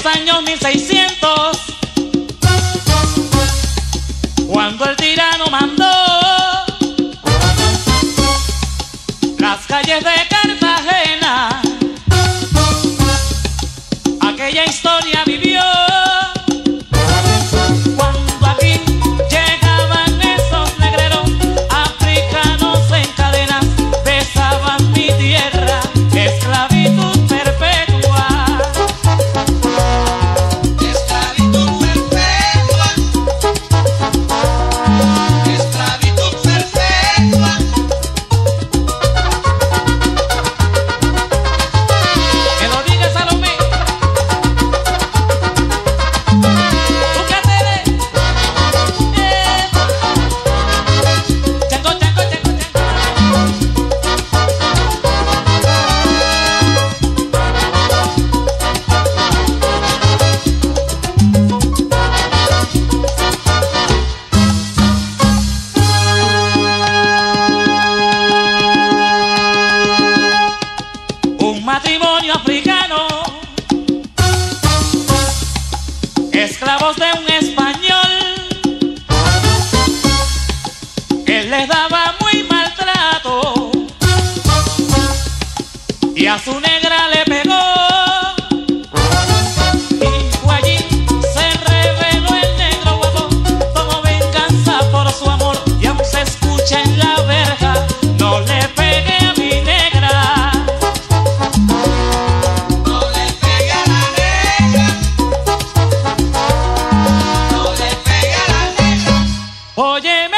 los años 1600, cuando el tirano mandó las calles de Cartagena, aquella historia vivió. Cuando aquí llegaban esos negreros africanos en cadenas, besaban mi tierra, esclavitud perpetua. Esclavitud perpetua. Esclavitud perpetua. Que lo diga Salomé. Un matrimonio africano, esclavos de un español. Él les daba muy maltrato y a su negra le pegó. Y fue allí, se reveló el negro guapo, como venganza por su amor. Y aún se escucha en la verja: no le pegué a mi negra. No le pegue a la negra. No le pegue a la negra. Oye,